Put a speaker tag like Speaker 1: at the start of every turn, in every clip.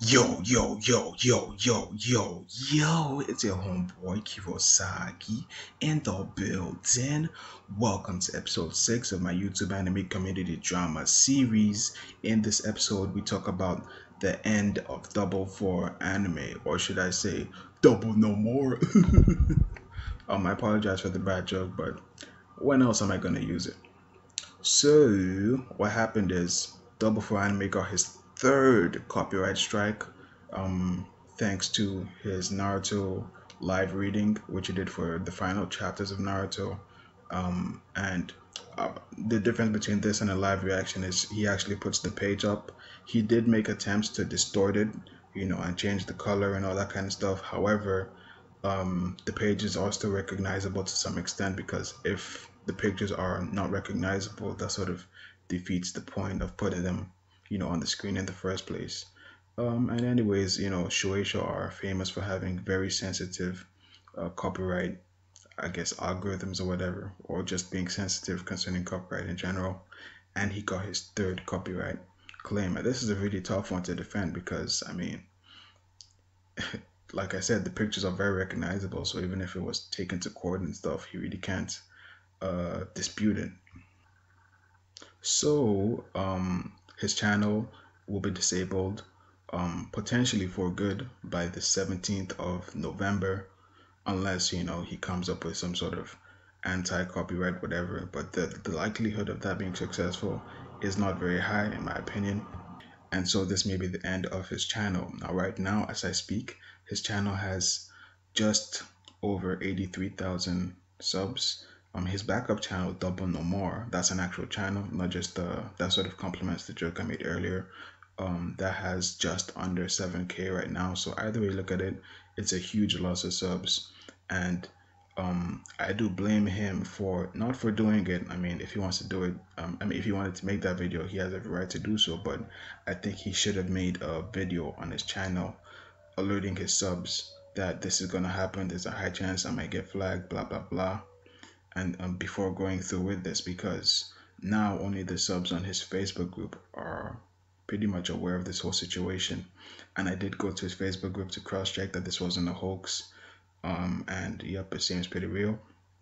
Speaker 1: Yo, it's your homeboy Kirosaki in the building. Welcome to episode 6 of my YouTube anime community drama series. In this episode, we talk about the end of Double Four anime, or should I say, Double No More. I apologize for the bad joke, but when else am I gonna use it? So, what happened is Double Four Anime got his third copyright strike, thanks to his Naruto live reading, which he did for the final chapters of Naruto. And the difference between this and a live reaction is he actually puts the page up. He did make attempts to distort it, and change the color and all that kind of stuff. However, the pages are still recognizable to some extent because if the pictures are not recognizable, that sort of defeats the point of putting them, on the screen in the first place. And anyways, Shueisha are famous for having very sensitive copyright, I guess, algorithms or whatever, or just being sensitive concerning copyright in general. And he got his third copyright claim. And this is a really tough one to defend because, I mean, like I said, the pictures are very recognizable. So even if it was taken to court and stuff, he really can't dispute it. So his channel will be disabled potentially for good by the 17th of November, unless he comes up with some sort of anti-copyright whatever. But the likelihood of that being successful is not very high in my opinion. And so this may be the end of his channel. Now, right now, as I speak, his channel has just over 83,000 subs. His backup channel, Double No More, that's an actual channel, not just that sort of complements the joke I made earlier. That has just under 7K right now. So either way you look at it, it's a huge loss of subs. And I do blame him for not for doing it. I mean, if he wants to do it, if he wanted to make that video, he has every right to do so. But I think he should have made a video on his channel alerting his subs that this is gonna happen. There's a high chance I might get flagged, blah blah blah. And before going through with this, because now only the subs on his Facebook group are pretty much aware of this whole situation. And I did go to his Facebook group to cross check that this wasn't a hoax. And yep, it seems pretty real.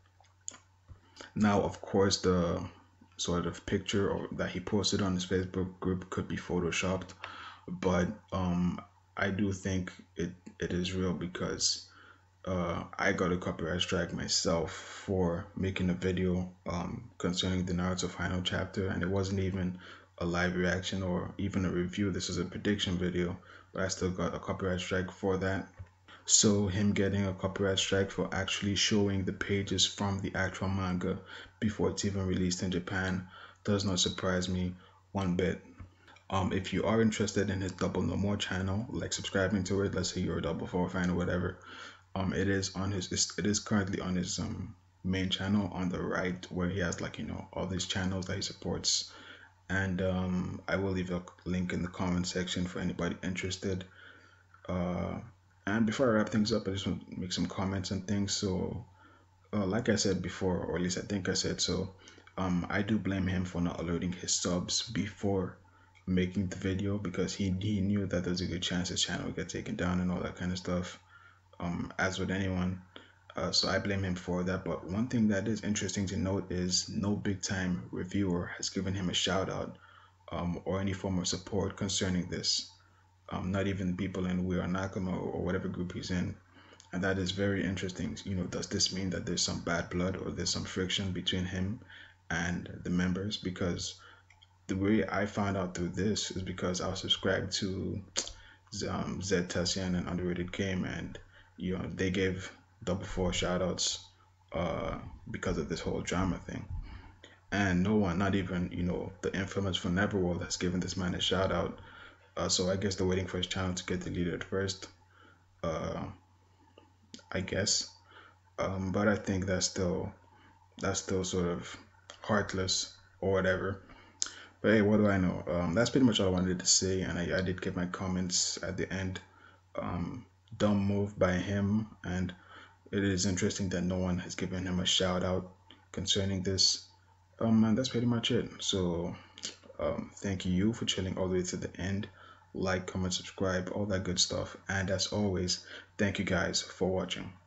Speaker 1: Now, of course, the sort of picture that he posted on his Facebook group could be photoshopped, but I do think it is real because I got a copyright strike myself for making a video concerning the Naruto final chapter, and it wasn't even a live reaction or even a review. This was a prediction video, but I still got a copyright strike for that. So him getting a copyright strike for actually showing the pages from the actual manga before it's even released in Japan does not surprise me one bit. If you are interested in his Double No More channel, like subscribing to it, let's say you're a Double Four fan or whatever, it is currently on his main channel on the right where he has like all these channels that he supports, and I will leave a link in the comment section for anybody interested. Uh, and before I wrap things up, I just want to make some comments and things. So, like I said before, or at least I think I said so, I do blame him for not alerting his subs before making the video because he knew that there's a good chance his channel would get taken down and all that kind of stuff. As with anyone. So I blame him for that. But one thing that is interesting to note is no big time reviewer has given him a shout out or any form of support concerning this. Not even people in We Are Nakama or whatever group he's in. And that is very interesting. Does this mean that there's some bad blood or there's some friction between him and the members? Because the way I found out through this is because I was subscribed to Zed Tassian and Underrated Game, and they gave Double Four shout outs because of this whole drama thing. And no one, not even the infamous from Neverworld, has given this man a shout out. So I guess they're waiting for his channel to get deleted first. Uh, I guess. But I think that's still sort of heartless or whatever. But hey, what do I know? That's pretty much all I wanted to say, and I did get my comments at the end. Dumb move by him, and it is interesting that no one has given him a shout out concerning this. And that's pretty much it. So, thank you for chilling all the way to the end. like, comment, subscribe, all that good stuff. And as always, thank you guys for watching.